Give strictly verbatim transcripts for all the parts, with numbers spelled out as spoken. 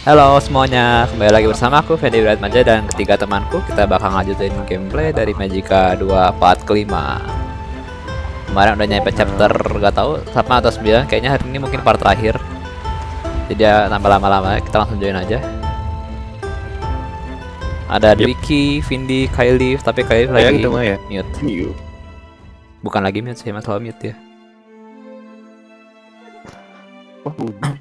Halo semuanya, kembali lagi bersama aku Fendi Wiratmaja dan ketiga temanku. Kita bakal ngajutin gameplay dari Magicka dua part kelima. Kemarin udah nyampe chapter gak tahu sama atau sembilan, kayaknya hari ini mungkin part terakhir. Jadi ya nambah lama-lama, kita langsung join aja. Ada Yep. Dwiki, Vindi, Kylie, tapi Kylie lagi gitu mah ya. mute. Iya. Bukan lagi mute sih, masalah mute ya. Wah, udah.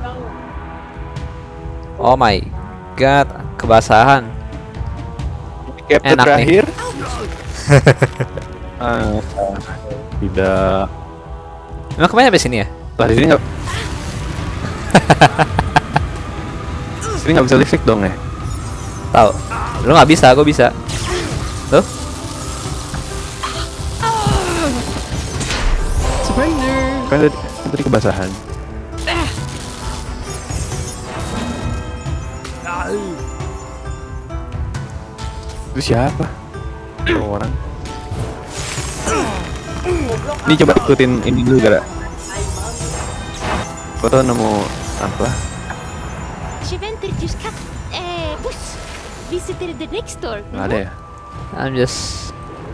Oh my god, kebasahan. Chapter Enak terakhir. Ah, tidak. Emang kemana sampai sini ya? Lah di sini nggak. Sini nggak bisa listrik dong ya? Tahu. Lu nggak bisa, gue bisa. Tuh. Kan tadi, tadi kebasahan. Itu siapa? Itu orang. Ini coba ikutin ini dulu gara. Kau tau nemu apa? Shiventer just cut eh bus visited the next door. Nggak ada ya? I'm just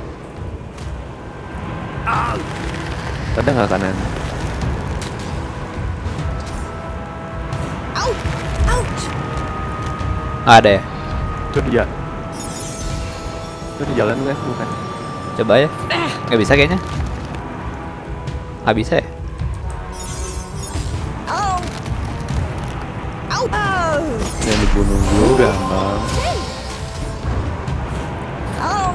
Ada nggak kanan? Out! Ouch! nggak ada ya. Itu dia. Itu di jalan guys, bukan? Coba ya. Nggak bisa kayaknya. Nggak bisa ya. Oh! Out! Oh! Yang dibunuh dulu gampang. Oh!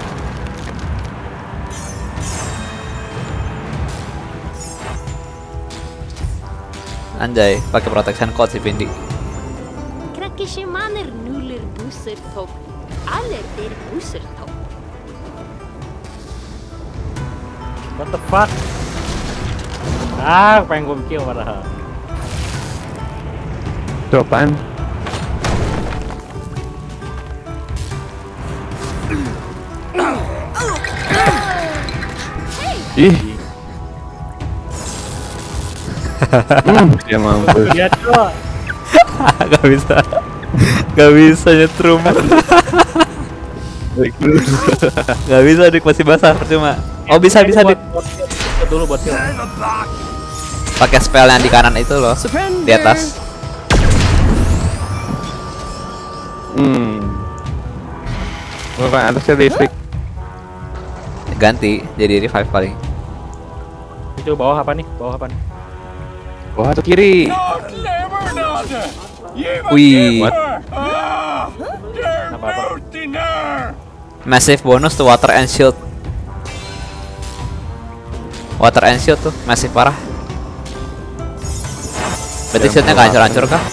Anjay, pakai protection code si Vindi. Krakkeshemaner nuller busser topp. Aller der busser topp. What the fuck? Ah, pengen gue bikin padahal. Itu apaan? Ih. Hmm, dia mampus. Iya tuh. Gak bisa. Gak bisa nyetrum. Gak bisa, Dik, masih basah percuma. Oh, bisa bisa Dik. Buat buat dulu buat kill. Pakai spell yang di kanan itu loh. Di atas. Hmm. Bukan atasnya listrik. Ganti jadi revive paling. Itu bawah apa nih? Bawah apa nih? Wah, atau kiri. Wih, What? Apa apa? massive bonus to water and shield. Water and shield tuh masih parah. Berarti Ya, shieldnya nggak hancur-hancur kah?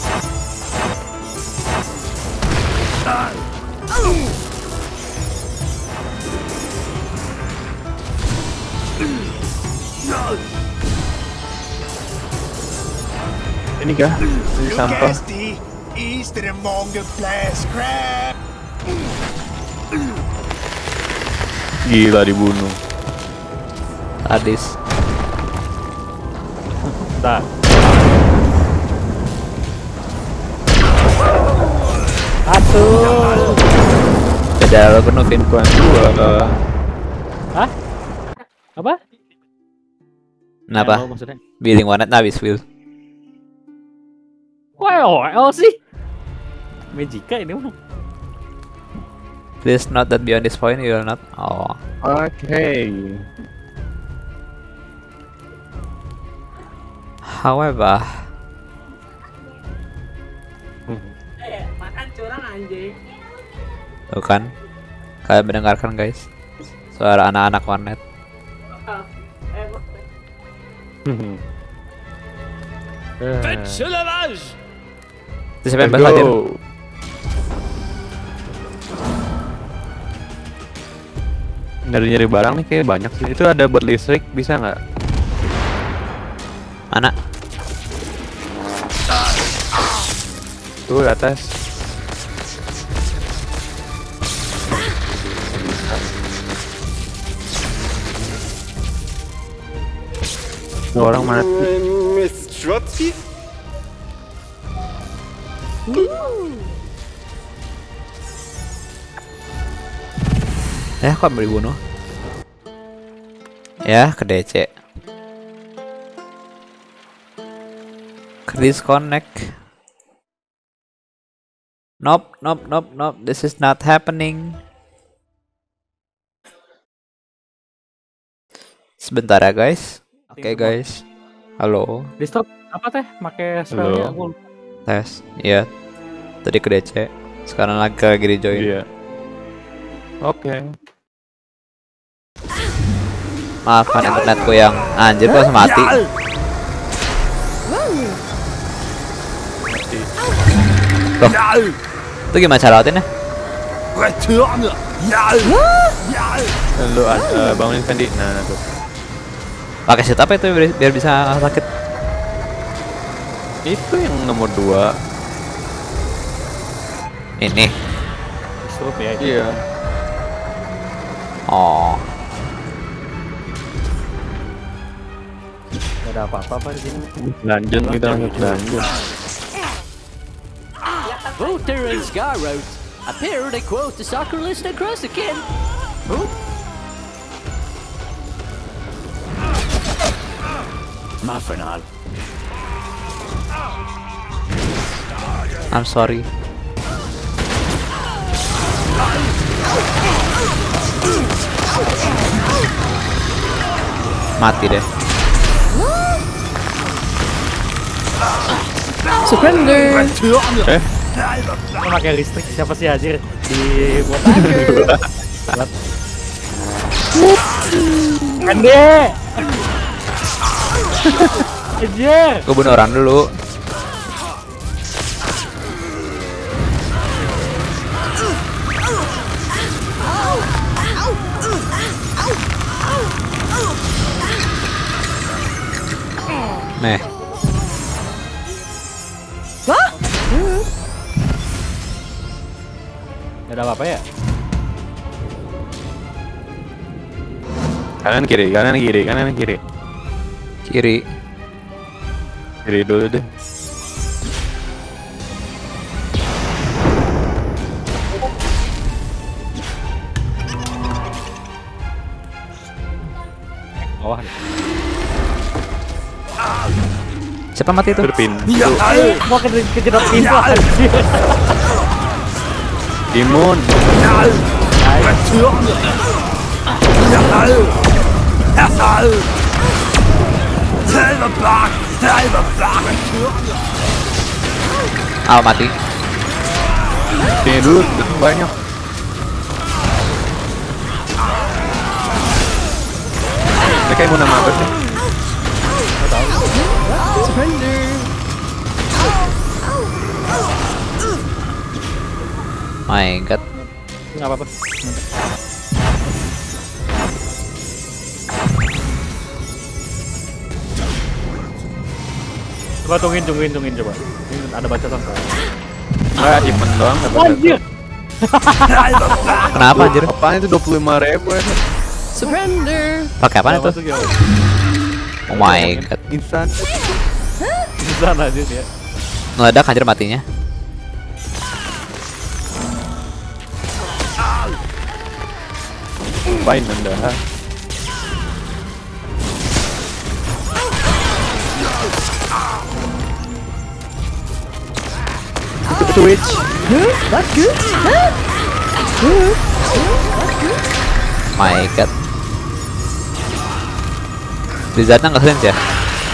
Ini kah? Ini sampah. Easter among the flash crab. Gila dibunuh. Sadis. Bentar. Atuh. Beda lo penuh Vin. Bukan dua. Hah? Apa? Kenapa? Yang lo maksudnya? Billing warnet habis Will. Wow, L sih. Magicka ini mah. Please note that beyond this point you will not. Oh. Oke. However, tuh kan, kalian mendengarkan guys, suara anak-anak warnet. Itu siapa yang Let's bahas go. Nyari-nyari barang nih kayak banyak sih. Itu ada buat listrik, bisa nggak? Mana? Tuh di atas. Dua orang mati. Miss Trotsky? Eh, kok ambil dibunuh? Ya, ke D C. Ke disconnect. Nope, nope, nope, nope. This is not happening. Sebentar ya, guys. Oke, okay, guys. Halo. Di stop apa teh? Make spellnya aku. Tes. Iya. Tadi ke D C. Sekarang lagi lagi di join. Iya. Oke. Maafkan internetku yang anjir kok mati. Loh. Itu gimana cara lawatinnya? Lu uh, bangunin Fendi. Nah, tuh. Pakai set apa itu biar, biar bisa sakit? Itu yang nomor dua. Ini. Suruh ya. Iya. Oh. Gak ada apa-apa apa di sini. Dungeon kita langsung dungeon. Voter and Scarrow. Appear they quote the soccer list across again. Who? Maffinal. I'm sorry. Mati deh. Surrender. Eh, Pakai listrik siapa sih anjir di buat aja. Ande. Anjir. Gue bunuh orang dulu. Meh. Gak ada apa-apa ya? kanan kiri, kanan kiri, kanan kiri. Kiri. Kiri dulu deh. Bawah. Siapa mati itu? Berpintu. Eh, gua ke kejedot pintu anjir. Timun. Ah, mati. Sini dulu, banyak. Ini kayak mau nama apa sih? My god. Enggak apa-apa. Coba tungguin, tungguin, tungguin coba. Ini ada bacaan kan? Enggak, achievement doang. Anjir. Kenapa anjir? Apaan itu dua puluh lima ribu ya? Surrender. Pakai apa itu? Oh my god. Instan. Bisa aja dia. Meledak anjir matinya. Ngapain anda? Twitch. My god. Blizzardnya nggak sense ya?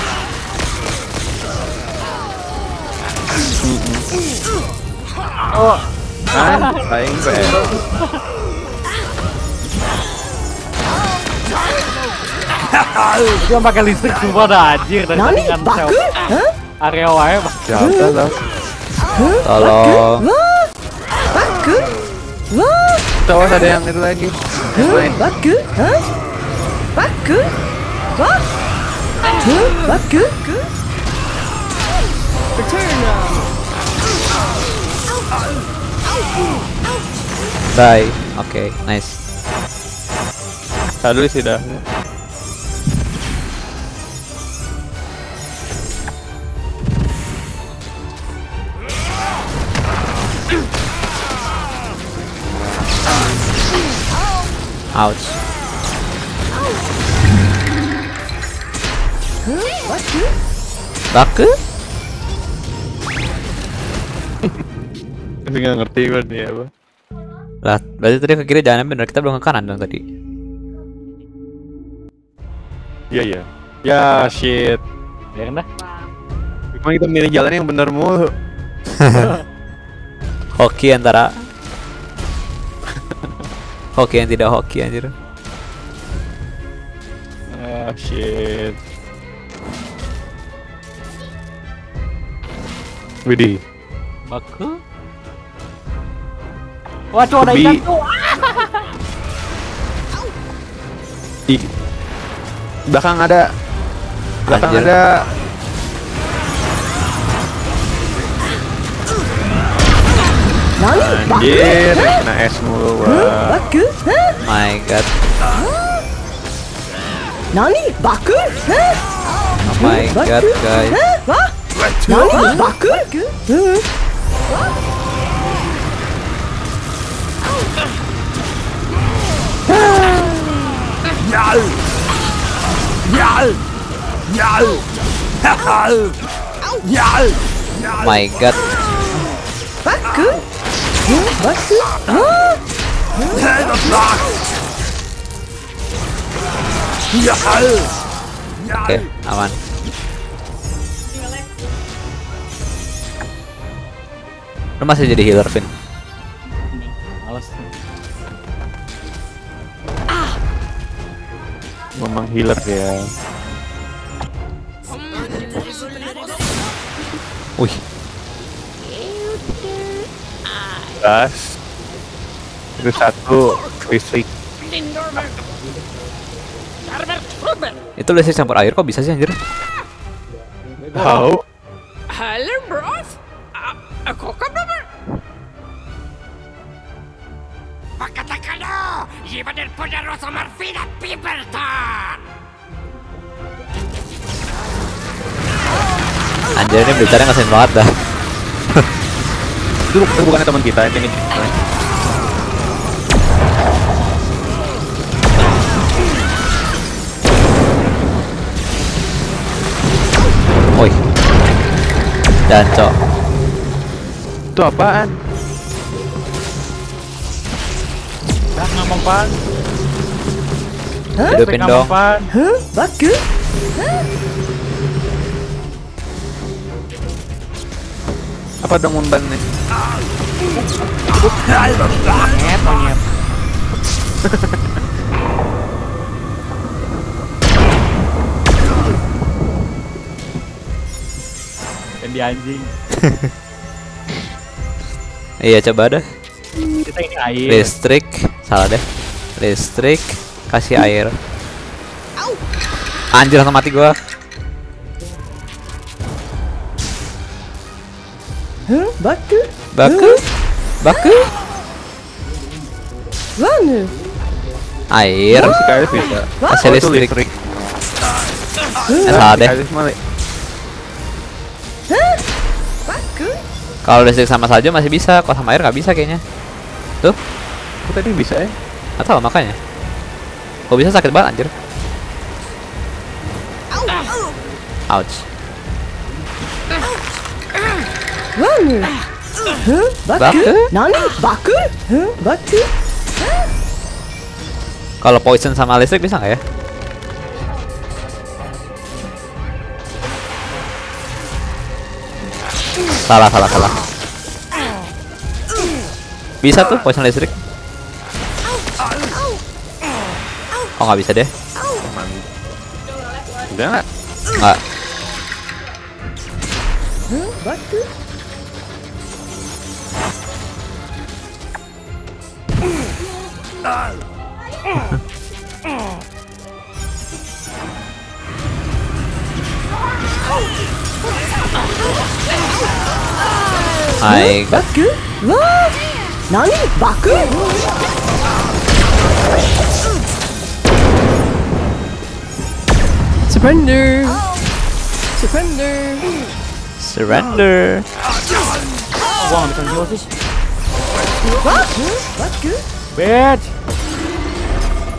Oh, Kan, paling P R. dia pakai listrik semua dah anjir dari tadi kan sel. Area wae Pak. Siapa tau? Tolong. Tahu ada yang itu lagi. Yang lain. Bye. Oke, nice. Tadi sih dah. Ouch. Baku? Tapi nggak ngerti kan dia apa. Lah, berarti tadi ke kiri jalan bener, kita belum ke kanan dong tadi. Iya iya. Ya shit. Ya kan dah. Emang kita milih jalan yang bener mulu. Hoki antara hoki yang tidak hoki anjir. Ah shit. Widih. Baku. Waduh, ada Bi- ikan tuh. Ih. Belakang ada. Belakang Anjir. ada. Anjir, kena es mulu. Wah. My god. Nani? Baku? Huh? Oh my god, guys. What? Nani? Baku? Hmm. Nhal! Nhal! Nhal! Nhal! My god. Baku? Hmm? Baku? Huh? Hæderslag! Nhal! Oke, aman. Lu masih jadi healer, Vin. Males. Memang healer ya. Wih, Gas. Itu satu listrik. itu listrik campur air kok bisa sih anjir? Tahu. Hallå, broth? Aku kan nummer? Pakatakalo! Giva del poderoso Marfina Piperton! Anjir ini bicara ngeselin banget dah. Itu, itu bukan teman kita ini. Woi. Jancok. Itu apaan? Dah ngomong pan. Hidupin dong. Pan. Huh? Baku? Apa dong umban nih? Monyet, monyet. Dan di anjing. Iya coba dah. Kita ini air. Listrik, salah deh. Listrik, kasih air. Anjir langsung mati gua. Huh? Baku? Baku, baku, Mana? air, Si Kailis bisa. kasih Oh, itu listrik. Eh, salah Si deh. Kailis malah. Baku? Kalau listrik sama saja masih bisa, kalau sama air nggak bisa kayaknya. Tuh, Kok tadi bisa ya? atau makanya. Kok bisa sakit banget anjir. Ouch. Mana? Huh? Baku? Baku? Nani? Baku? Huh? Baku? Kalau poison sama listrik bisa nggak ya? Salah, salah, salah. Bisa tuh poison listrik. Oh nggak bisa deh. Udah nggak? Nggak. Huh? Baku? My god. Baku? Wah! Nani? Baku? Surrender! Surrender! Surrender. Gua nggak bisa ngeheal sih. Baku? Baku? Bitch.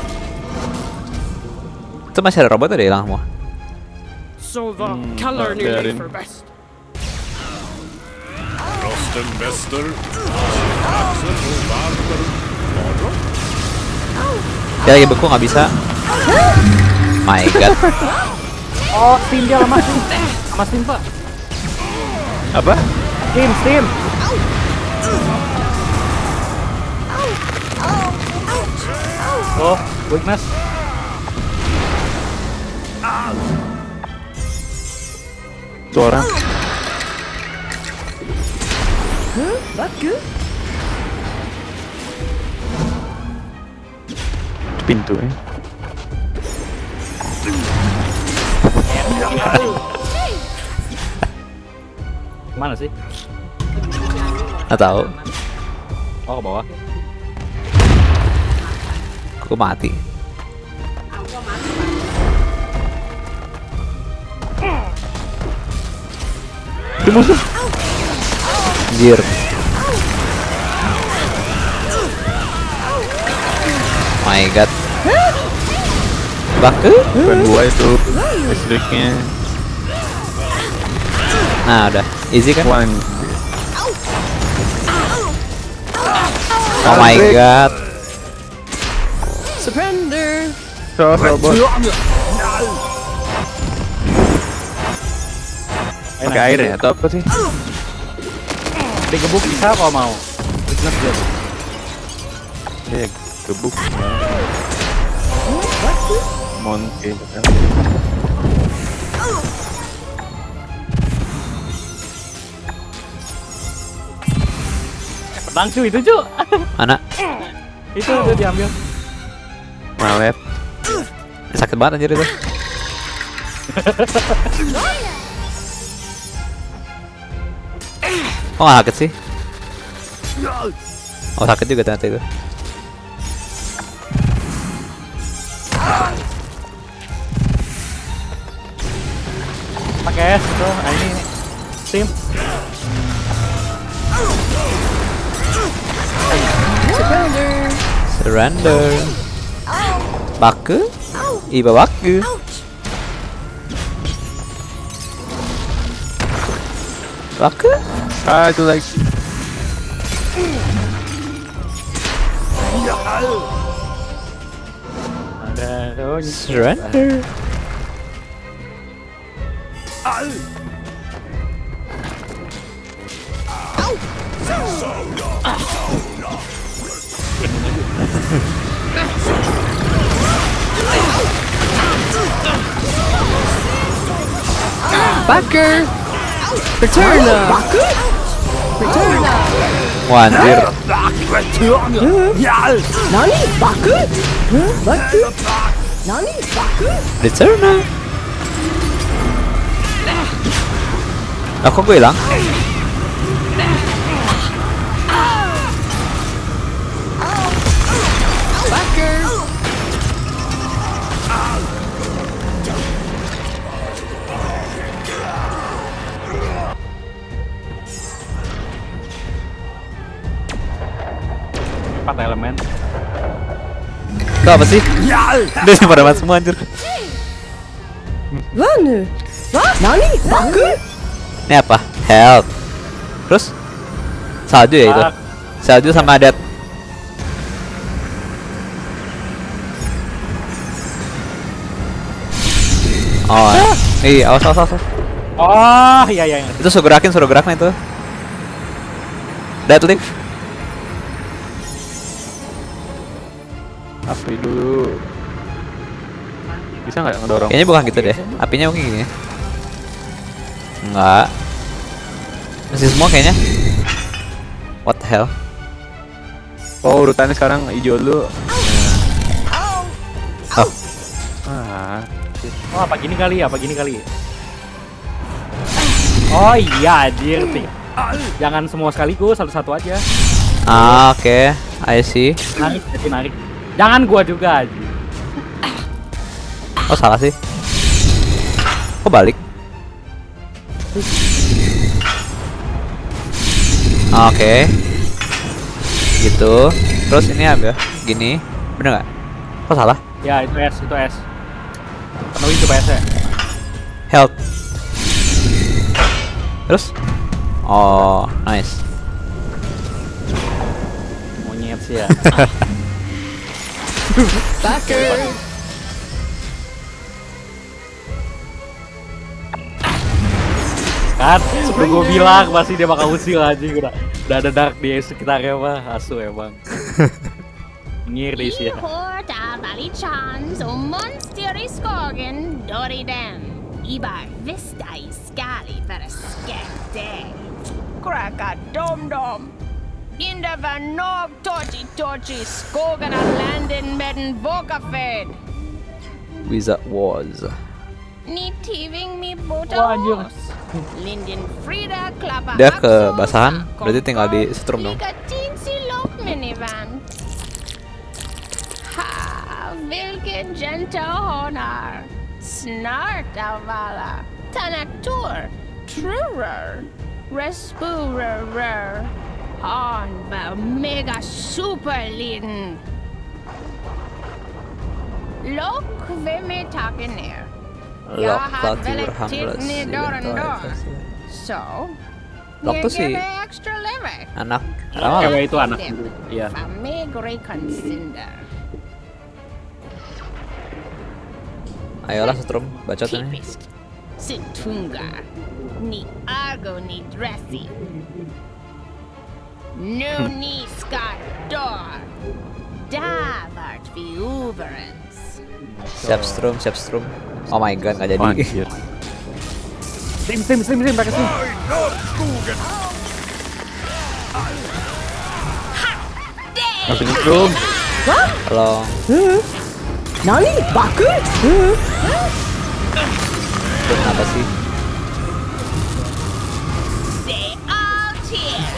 Itu masih ada robot udah hilang semua. So the Hmm, color new biarin. for best. Rostenmester. Dia lagi beku nggak bisa. My god. Oh, Steam dia lemah Steam. Sama Steam pak. Apa? Steam, Steam. Oh, weakness. Tuh orang. Huh? Baku? Pintu ya. Mana sih? Nggak tahu. Oh, ke bawah. Aku mati. Itu musuh. Anjir. My god. Baku? Bukan gua itu. Listriknya. Nah, udah. Easy kan? One. Oh my god. Surrender. So, robot. Pakai air ya atau apa sih? Digebuk bisa kalau mau. Weakness dia tuh. Ya, gebuk. Monkey. Pedang cuy itu cuy. Mana? Itu udah diambil. Malet. Sakit banget anjir itu. Kok nggak sakit sih? Oh sakit juga ternyata itu. Pakai es itu. Nah, ini Steam. Surrender. Surrender. Baku? Iba baku. Baku? Ah, itu like. Ada oh, ini. Surrender. Backer. Return. Baku? Return. Wah anjir. Nani? Baku? Huh? Baku? Nani? Baku? Return. Lah kok gue hilang? Backer. Empat elemen. Itu apa sih? Dia pada mati semua anjir. One. What? Nani? Baku? Ini apa? Health. Terus? Salju ya itu? Ah. Salju sama adat. Oh, iya, awas, awas, awas. Oh, iya iya. iya. Itu suruh gerakin, suruh gerakin itu. Deadlift. Api dulu. Bisa nggak ngedorong? Kayaknya bukan gitu deh. Apinya mungkin gini. Enggak. Masih semua kayaknya. What the hell? Oh, urutannya sekarang hijau dulu. Oh, Ah, Oh, apa gini kali ya? Apa gini kali? Oh iya, anjir sih. Jangan semua sekaligus, satu-satu aja. ah, oke. Okay. I see. Narik, jadi narik. Jangan gua juga anjir. Oh, salah sih. Kok balik? Oke. Okay. Gitu. Terus ini apa? Gini. Bener nggak? Kok salah? Ya, itu S, itu S. Penuhin coba ya saya. Health. Terus? Oh, nice. Monyet sih ya. Backer. Kan, udah gue bilang pasti dia bakal usil aja. Udah, udah ada dark di sekitarnya mah, asu emang. Nyir di isi ya. Ihorta Valichan som monster i skogen Doridem. Ibar vista i skali för skette. Kraka dom-dom. Inda var nog torchi torchi skogen av landen med en våkafed. Wizard Wars. Ni tiving mi Wah, anjir. botos. Linden Frida klappa Dia kebasahan, berarti tinggal di setrum dong. Lika tinsi lok minivan. Ha, vilken gentle honor. Snart av alla. Tanatur, trurer, respurer. Han var mega superliten. Lok, vem är taken ner? Jag Lock har Platur väldigt Hamlet. titt ner dörren då. Så, Lock jag tuh si ger dig extra lever. anak Jag apa? Cewek itu anak. dem. Iya. Famig reconsider. Ayolah setrum, bacot ini. Typiskt. Situnga. Ni argo ni dressy. Nu ni ska dö. Där vart vi överens. Siap strum, siap strum. Oh my god, nggak jadi. Anjir. Sim, sim, sim, sim, pakai sim. Masih nyetrum. Halo. Nani? Baku? Itu kenapa sih? Stay out here.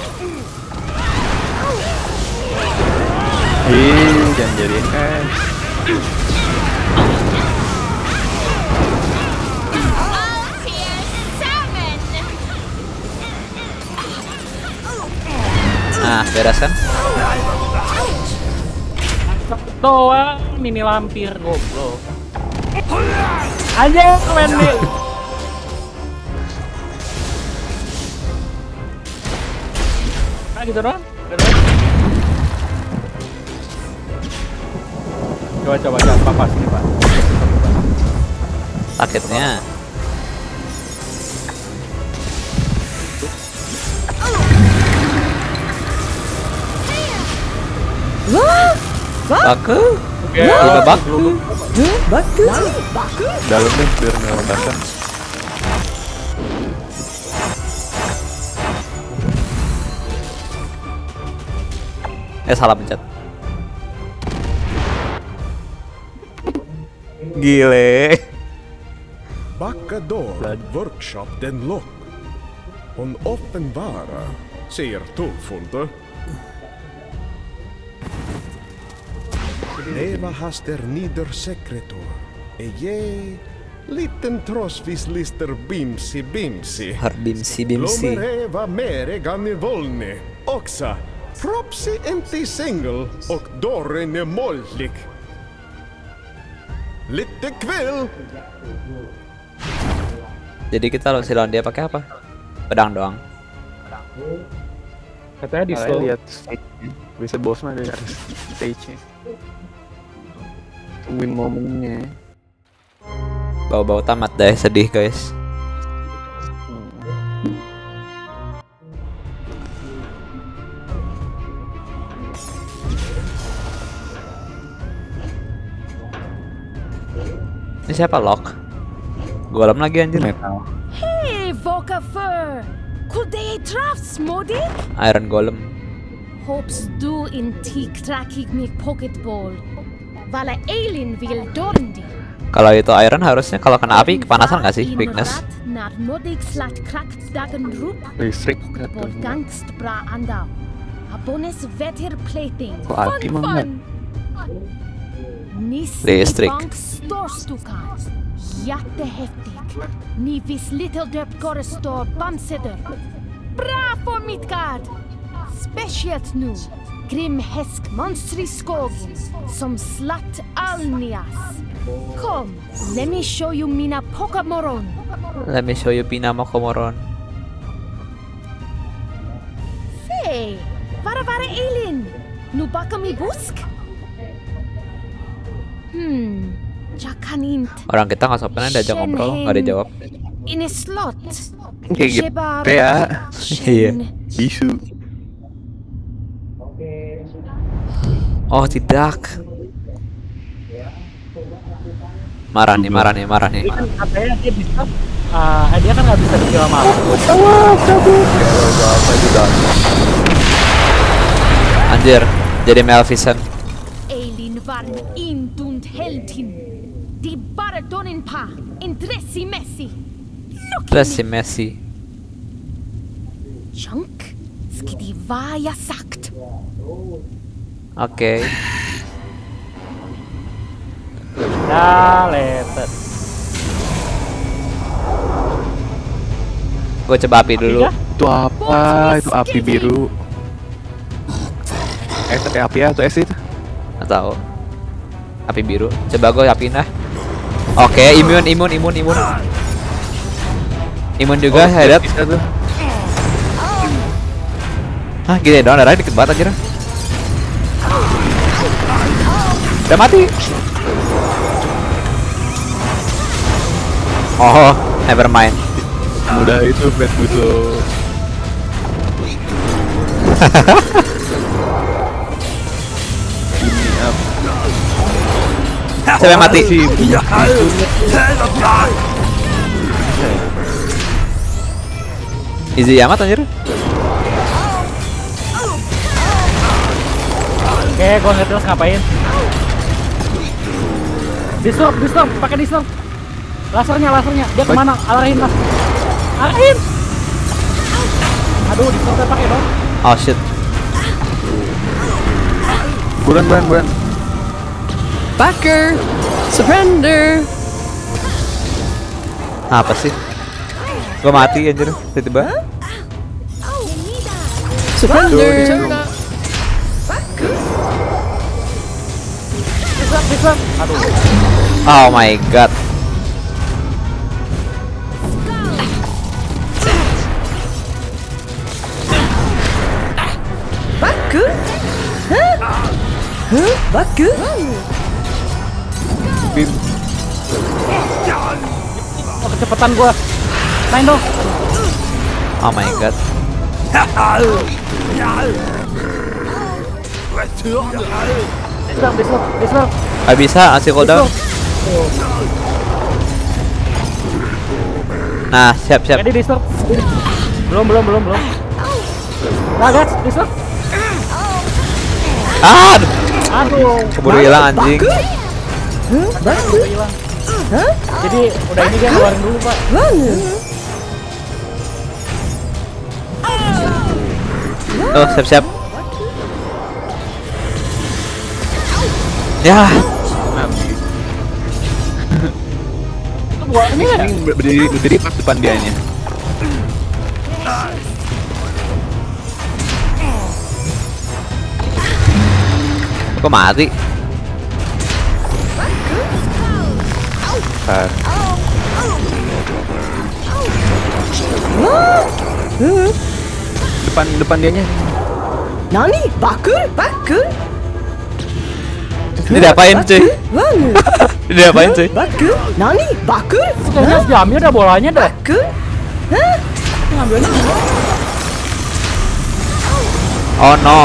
Ih, jangan jadiin kan. Out here, seven. Nah, beres kan? Doang mini lampir goblok. Aja Wendy. Nah gitu doang. Gitu doang. Coba coba jangan papas nih Pak. Sakitnya. Wah! Baku. Oke. Udah bak. Baku? Nani? Baku? Dalam deh biar nggak ledakan. Eh salah pencet. Gile. Backador workshop den lock. Hon uppenbara, säger tullfunde. Neva haster niedersekretor. Eje, liten trossvis lister bimsi bimsi. Har bimsi bimsi. Lomereva mere ganni volni. Också, propsi enti single och dörren är mollig. Lite kväll. Jadi kita harus lawan dia pakai apa? Pedang doang. Katanya di Kalian slow. lihat stage-nya. Bisa bos mah dari atas stage-nya. Tungguin momennya. Bau-bau tamat deh, sedih guys. Ini siapa Lock? Golem lagi anjir. Metal. Hey, Vokafur! Could they trafts, modig? Iron Golem. Hopes du in tik trackig mig pocketball. Vala Eilin vill dorndi. Kalau itu iron harusnya kalau kena api kepanasan nggak sih? Weakness. När modig slat krakt dagen rup. Listrik Vår gangst bra andau. Abones vetter plating. Kok api mah enggak? Nis Listrik. bank storstukan. Jättehäftig. Ni vis little döp korrestor bamsedör. Bra för mitt gard. Speciellt nu. Grim häsk monster i skogen som slatt Alnias. Come, let me show you Mina Pokamoron. Let me show you Pina Mokomoron. Hey, vara vara alien. Nu baka mi busk? Hmm, Jakanint. Orang kita nggak sopan diajak ngobrol, nggak dijawab. In a slot. Kayak gitu Shebar- ya. Iya. Isu. Oh tidak. Marah nih, marah nih, marah nih. Jadi kan katanya dia bisa, uh, dia kan nggak bisa dijual malam. Anjir, jadi Maleficent. Elin varn intund heltin. De bara donen pa, intressi messi. Dressy Messi. Chunk, skidi vaja sagt. Oke. Ya, letet. Gue coba api dulu. Itu apa? Itu api biru. Eh, tapi api ya? Itu es itu? Nggak tahu. Api biru. Coba gue apiin dah. Oke, imun, imun, imun, imun. Imun juga, headed. Bisa tuh. Hah, gini doang, darahnya dikit banget aja. Udah mati. Oh, never mind. Udah itu bad musuh. Siapa yang mati? Easy amat anjir. Oke, gua nggak terus ngapain. Disturb, disturb, pakai disturb. Lasernya, lasernya. Dia kemana? Arahin lah. Arahin. Aduh, disturbnya pakai dong. Oh shit. Buran, buran, buran. Backer! Surrender! Apa sih? Gua mati anjir tiba-tiba. Surrender! Disturb, disturb. Aduh. Oh my god. Backer! Huh? Huh? Backer? Oh, kecepatan gua. Main dong. Oh my god. Disturb, disturb, disturb. Gak bisa, asik cooldown. Nah, siap siap. Jadi disturb. Belum, belum, belum, belum. Nah, guys, disturb. Ah, aduh. Aduh. Keburu hilang anjing. Huh? Backer? Hilang. Huh? Jadi udah ini dia keluarin dulu, Pak. Mana? Oh, siap siap. Ya, Itu buahnya. Ini berdiri berdiri pas depan dianya. kok mati? Bentar. Depan depan dianya. Nani? Backer? Backer? Ini diapain cuy? Mana? Ini diapain cuy? Backer? Nani? Backer? Kayaknya diambil dah bolanya dah. Backer? Huh? Ngambilnya. Oh no.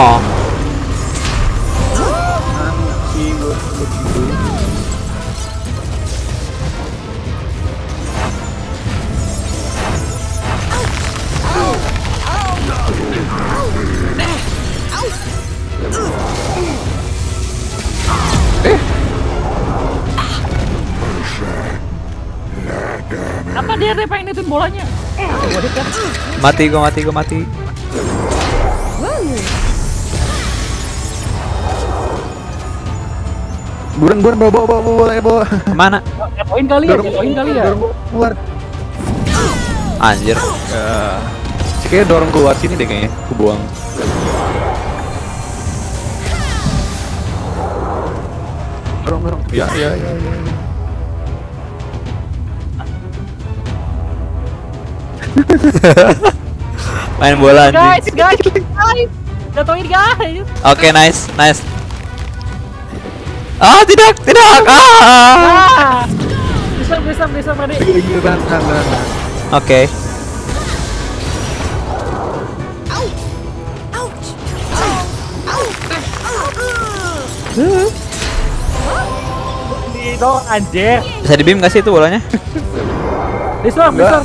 Apa dia dia pengen nitip bolanya? Gua dit kan. Mati gua mati gua mati. Buran buran bawa bawa bawa bawa bawa. Kemana? Poin kali ya, poin kali ya. Keluar. Anjir. Ya. Sih kayaknya dorong keluar sini deh kayaknya. Aku buang. Dorong dorong. Ya ya ya. ya. Main bola Guys, anjing. guys, guys. Jatuhin guys. Oke, nice, nice. Ah, tidak, tidak. Ah. Ah. Bisa, bisa, bisa, ready. Oke. Di dong anjir. Bisa di beam nggak sih itu bolanya? Bisa, bisa.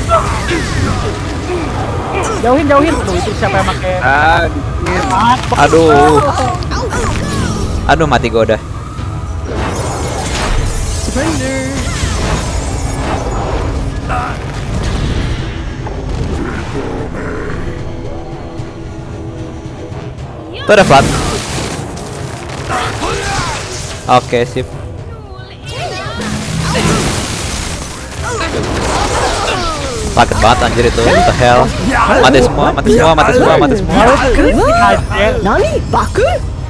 Jauhin, jauhin. Tuh, itu siapa yang pakai? Ah, dikit. Aduh. Aduh, mati gua udah. Tuh ada flat. Oke, sip. Sakit banget anjir itu. What the hell? Mati semua, mati semua, mati semua, mati semua. Nani? Baku?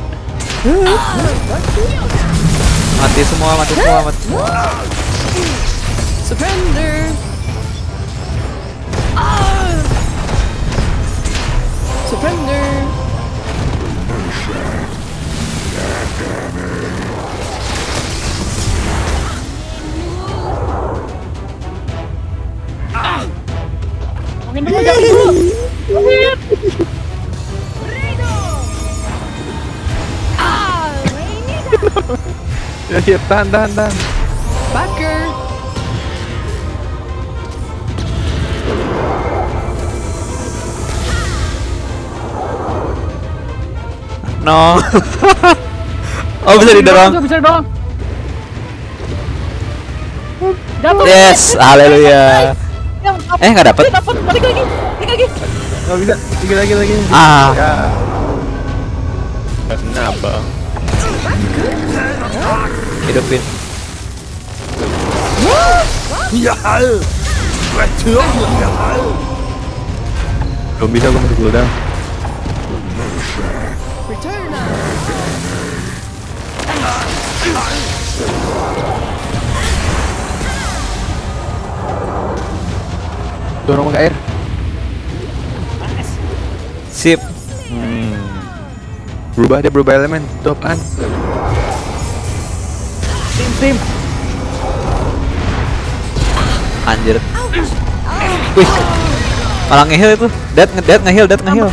Mati semua, mati semua, mati semua. Surrender. Surrender. Mungkin dulu, jangan dulu. Ya, ya, tahan, tahan, tahan. Backer. No. Oh, bisa didorong. Bisa didorong. Dapat. Yes, haleluya. Eh, nggak dapet. Dapat, balik lagi. Balik lagi. Nggak bisa, lagi, lagi, lagi. Ah. Ya. Kenapa? Hidupin. Belum bisa, gue masih cooldown. Dorong ke air. Sip. Hmm. Berubah dia, berubah elemen. Top an. Tim, tim. Anjir. Wih. Malah nge-heal itu. Dead, nge-dead, nge-heal, dead, nge-heal.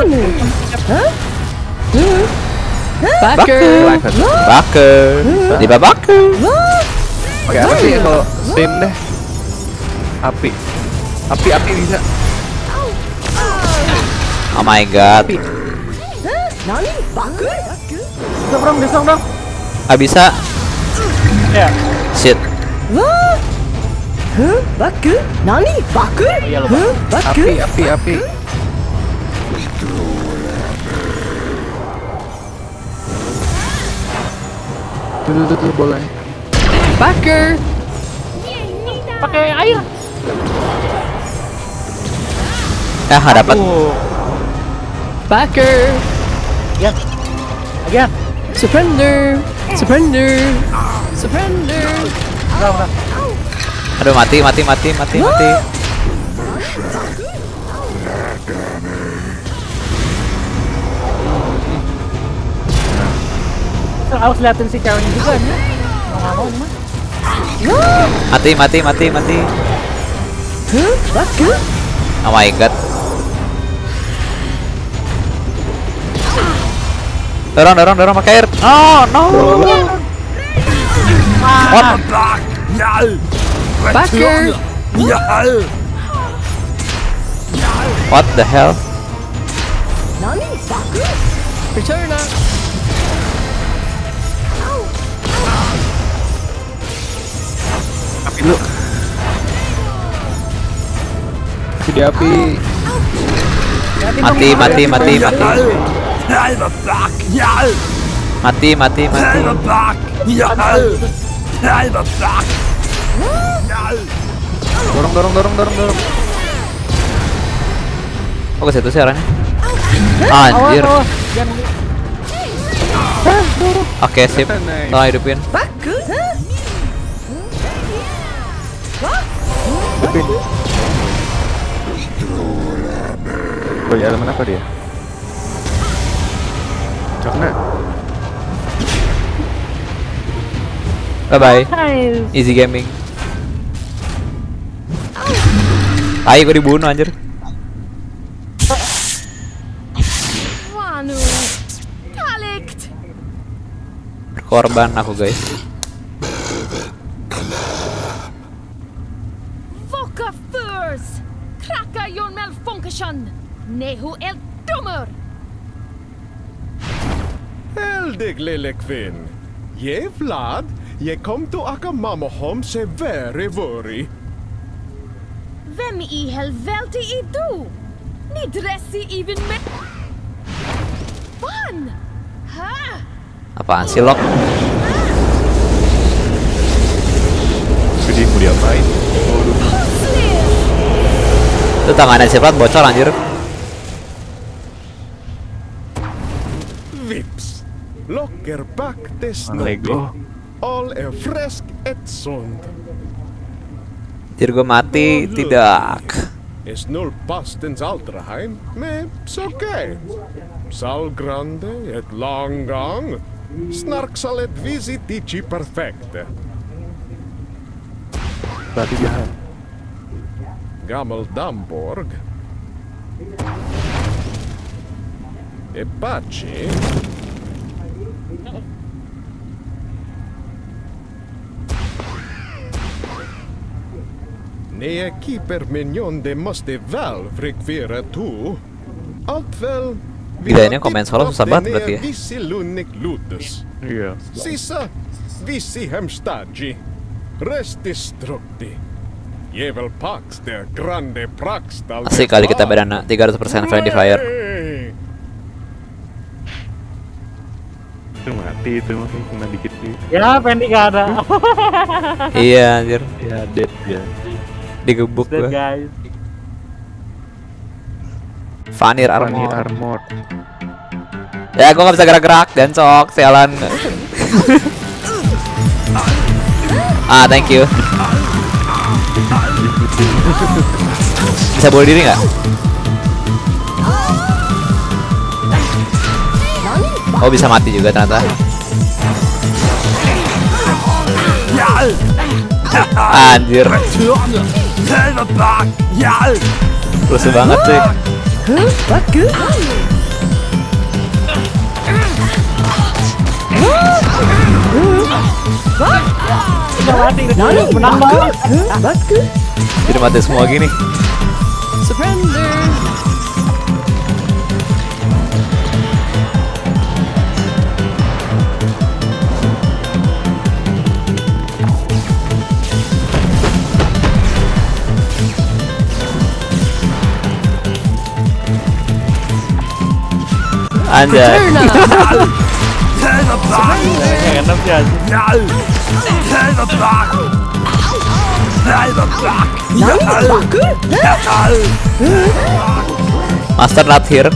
Backer. Baker. Tiba Baker. Oke, apa sih kalau sim deh? Api. Api, api bisa. Oh my god. Nani? Baku? Bisa dong, bisa dong. Ah, bisa. Ya. Shit. Huh? Baku? Nani? Baku? iya, lupa. Huh? Baku? Api, api, api. Tuh, tuh, tuh, tuh, bolanya. Backer. Pakai air. Ya, nggak dapat. Backer. Ya. Again. Surrender. Surrender. Surrender. Udah, udah. Aduh, mati, mati, mati, mati, mati. Harus liatin si ceweknya juga ya. Mau nggak mau mah. Mati, mati, mati, mati. Huh? Baku? Oh my god. Dorong, dorong, dorong pakai air. Oh, no. What? Backer. What the hell? Nani? Baku? Return up. Api dulu. Jadi api. Mati, mati, mati, mati. Mati, mati, mati. Dorong, dorong, dorong, dorong, dorong. Oh, ke situ sih arahnya. Anjir. Awas, awas. Jangan. Oke, sip. Tolong hidupin. Baku? Hidupin. Bagi elemen apa dia? Karena Bye bye. Easy gaming. Ayo gue dibunuh anjir. Vanu. Kalikt. Korban aku guys. Voka first. Kraka yon malfunction. Nehu el dummer. Heldig lille kvinn. Je Vlad, je kom to aka mamahom se very worry. Vem i helvete är du? Ni dressi even med... Fan! Ha? Apaan sih lock? Jadi mau diapain? Itu tangannya si Vlad bocor anjir. Vips. Locker back des Lego. All är frisk ett sånt. Anjir gue mati, tidak. Is null pastens Altraheim, men så okej. Sal grande, ett lång gång. Snark sal ett visitici perfekte. Berarti jahat. Gammal Damborg. Epachi. Ni är keeper mignon, det måste väl frekvera tu. Allt väl... Gila, ini komen solo susah banget berarti ya. Vissi lunnik lutus. Iya. Sissa, vissi hemstagi. Resti strukti. Jävel pax der grande praxtal. Asik kali kita bedana tiga ratus persen friendly fire. Itu mati itu masih kena dikit sih. Ya, Fendi gak ada. Iya anjir, Ya dead ya. digebuk Dead gue. guys. Funny Vanir armor. armor. Ya gue gak bisa gerak-gerak, gancok, sialan. Ah, thank you. Bisa bunuh diri nggak? Oh bisa mati juga ternyata. Anjir. Rusuh banget sih. Menang banget. Jadi mati semua gini. Surrender. Anjay. Yang enak sih anjing. Master not here.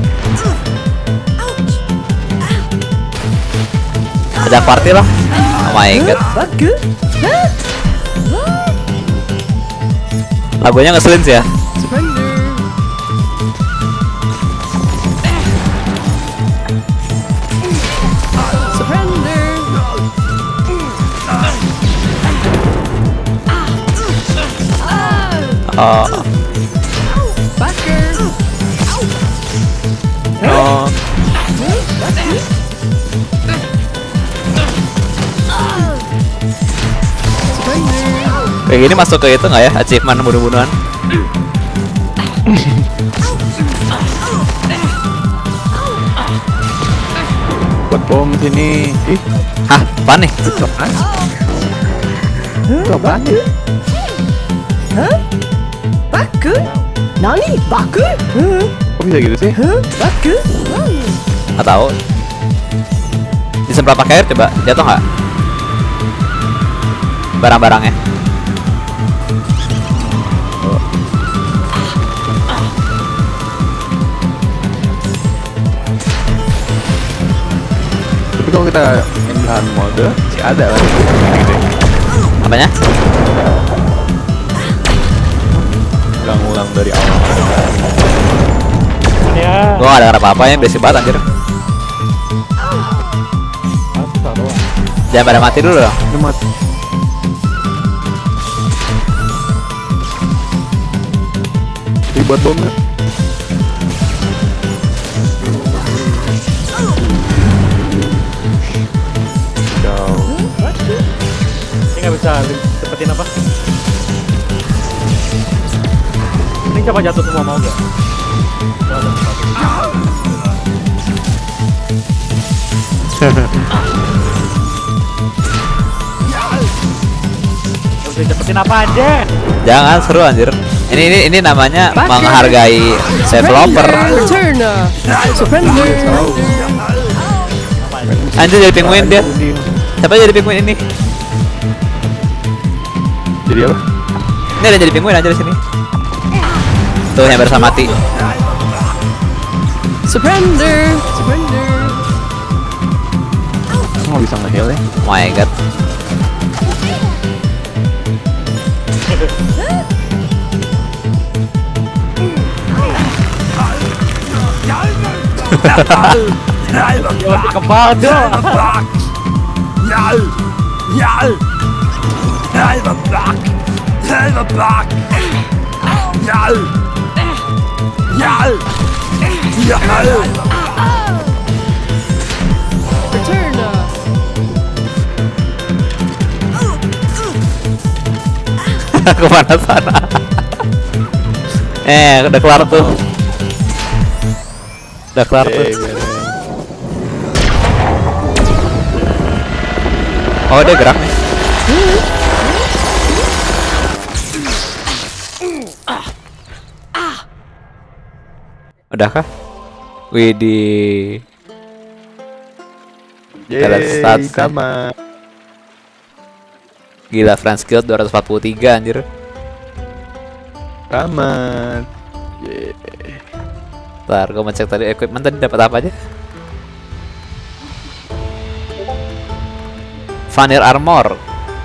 Ada party lah. Oh my god. Lagunya ngeselin sih ya. Oh. Oh. Kayak gini masuk ke itu nggak ya, achievement bunuh-bunuhan? Buat bom sini. Ih, Hah, apa nih? apaan? Itu apaan ya? Baku? Nani? Baku? Kok bisa gitu sih? Baku? Nggak tahu. Disemprot pakai air coba, jatuh nggak? Barang-barangnya. Tapi kalau kita main bahan mode sih ada kan gitu. Apanya? Ulang-ulang dari awal. ya. Gua gak ada apa-apanya, berisik banget anjir. Jangan pada mati dulu dong. Ini mati. Dibuat bom nggak? Jauh. Ini nggak bisa cepetin apa? Ini coba jatuh semua mau nggak? Bisa cepetin apa aja? Jangan, seru anjir. Ini ini ini namanya menghargai developer. Return. uh, Surrender. Anjir jadi penguin dia. Siapa jadi penguin ini? Jadi apa? Ini ada jadi penguin aja di sini. Tuh yang bersama mati. Surrender. Surrender. Nggak bisa nge-heal ya? Oh my god. Mati kebal dong. Return. uh, Kemana sana? Eh, udah kelar tuh. Udah kelar tuh. Oh, dia gerak nih. Udah kah? Widih. Kita lihat Yeay, stats. sama. Gila, friend skill dua ratus empat puluh tiga anjir. Tamat. Yeay. Ntar gue ngecek tadi equipment tadi dapat apa aja? Vanir armor.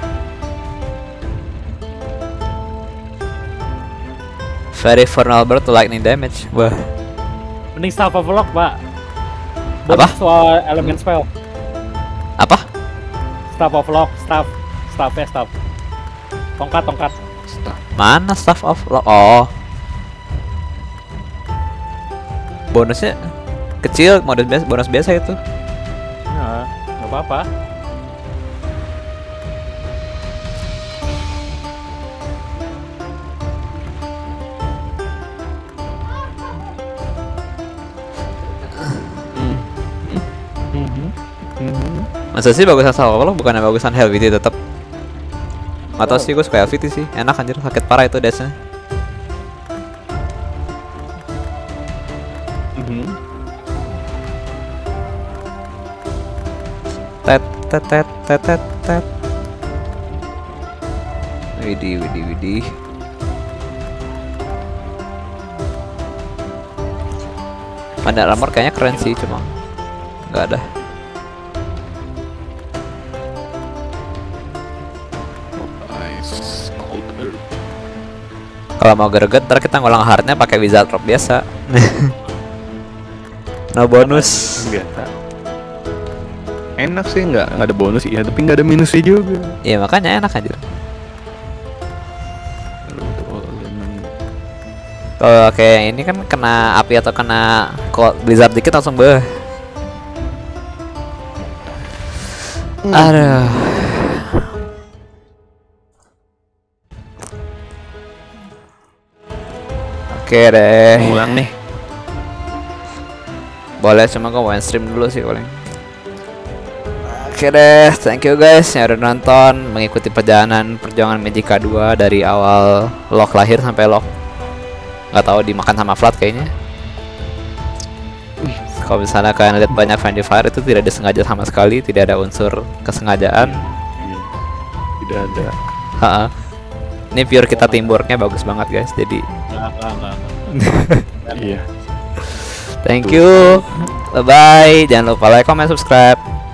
Very vulnerable to lightning damage. Wah. Mending staff of lock, Pak. Apa? Soal elemen spell. Apa? Staff of lock, staff, staff ya staff. Tongkat, tongkat. Mana staff of lock? Oh. Bonusnya kecil, bonus biasa, bonus biasa itu. Nah, nggak apa-apa. Masa sih bagusan staff of lock bukan yang bagusan Helviti tetap. Nggak tau sih, gue suka Helviti sih. Enak anjir, sakit parah itu dashnya. Tet tet tet tet tet tet. Widih widih widih. Pada armor kayaknya keren sih, cuma nggak ada. Kalau mau greget, ntar kita ngulang hardnya pakai wizard drop biasa. No bonus. Biasa. Enak sih, nggak nggak ada bonus ya, tapi nggak ada minusnya juga. Iya makanya enak aja. Kalau kayak ini kan kena api atau kena kok blizzard dikit langsung beh. Aduh. Oke deh. Ngulang nih. Boleh, cuma gue mau stream dulu sih paling. Oke deh, thank you guys yang udah nonton, mengikuti perjalanan perjuangan Magicka dua dari awal Locke lahir sampai Locke nggak tahu dimakan sama Flood kayaknya. Kalau misalnya kalian lihat banyak friendly fire itu tidak disengaja sama sekali, tidak ada unsur kesengajaan. Tidak ada. Ha-ha. Ini pure kita teamworknya bagus banget guys, jadi Iya. thank you, bye bye, jangan lupa like, comment, subscribe.